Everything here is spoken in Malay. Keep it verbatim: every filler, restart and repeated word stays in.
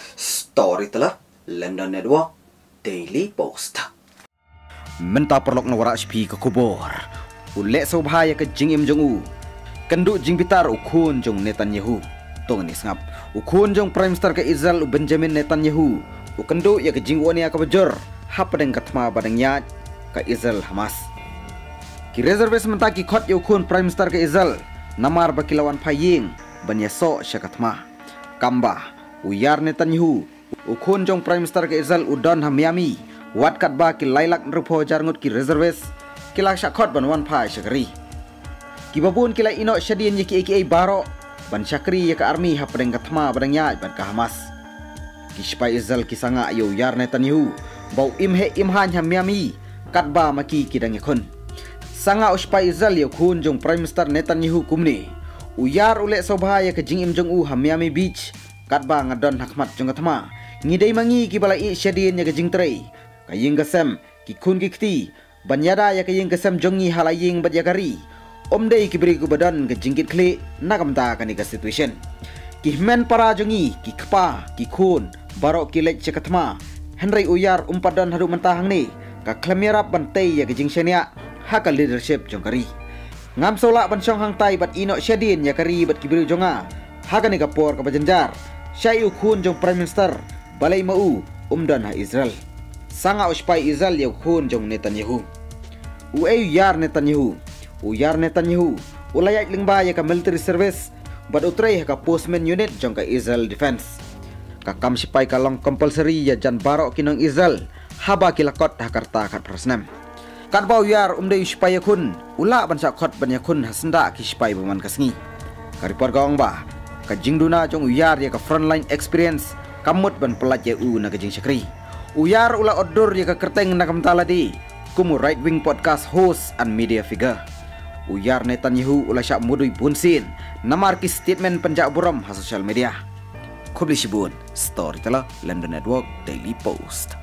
Story telah London Network Daily Post. Menta perlok nawara H P ke kubur. Ulek sobhaya ke jing im jong u. Kenduk jing bitar ukun jong Netanyahu. Tong ni sangap. Ukun jong Prime Minister ke Israel Benjamin Netanyahu. Ukenduk ya ke jing wani ka bejor. Hapadeng katma badeng yat ke Israel Hamas. Ki reserves menta ki khot ya ukun Prime Minister ke Israel. Namar bakilawan paying banyaso syakatma. Kamba uyar Netanyahu. Ukun jong Prime Minister ke Israel udon ha Miami. Wat kat ba ki lailak rupo jarngut ki reserves kila syakot ban wan pa syakri. Ki babun kila ino syadien ye ki aka baro ban syakri ye ka army ha padeng katma badang ya ban ka Hamas. Ki spai Israel ki sanga yo yar Netanyahu bau imhe imhan ha Miami kat ba maki kidang yakun. Sanga uspai Israel yo kun jong Prime Minister Netanyahu kumni. Uyar ule sobha ye ka jing im jong u ha Miami Beach kat ba ngadon hakmat jong katma. Ngidai mangi ki balai syadien ye ka jing trei. Kaying gasem ki kun ki kti banyada ya kaying gasem jongi halaying bat yakari omdei ki beri ku badan ke jingkit kli nakamta kani ka situation ki men para jongi ki kpa ki kun barok ki lek cekatma Henry uyar umpadan hadu mentahang ni ka klamira bantai ya ke jing syania haka leadership jongkari ngam sola ban syong hang tai bat ino syadin yakari bat ki beri jonga haka ni ka por ka bajanjar syayu kun jong Prime Minister balai mau umdan ha Israel. Sanga uspai Israel ya kun jong Netanyahu. Uai yar Netanyahu. Uyar Netanyahu. Ulayat lingba ya ka military service. Bad utray ka postman unit jong ka Israel Defense. Ka kam sipai ka long compulsory ya jan barok kinong Israel. Haba kilakot hakarta kat prasnam. Kat bau yar umday uspai ya kun. Ula ban sakot ban ya kun hasenda ki sipai baman kasngi. Ka report gaong ba. Ka jingduna jong uyar ya ka frontline experience. Kamut ban pelat ya u na ka jing syakri. Uyar ula odur ya kerteng nakam taladi kumu right wing podcast host and media figure. Uyar Netanyahu ula syak mudui bunsin namar ki statement penjak buram ha social media. Kubli shibun story telah London Network Daily Post.